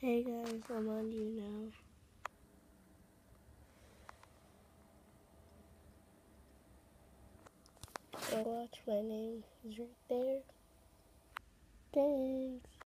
Hey guys, I'm on Younow. Go watch, my name is right there. Thanks.